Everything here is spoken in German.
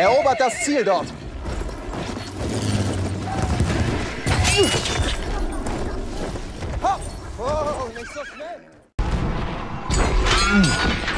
Erobert das Ziel dort. Hopp! Oh, nicht so schnell!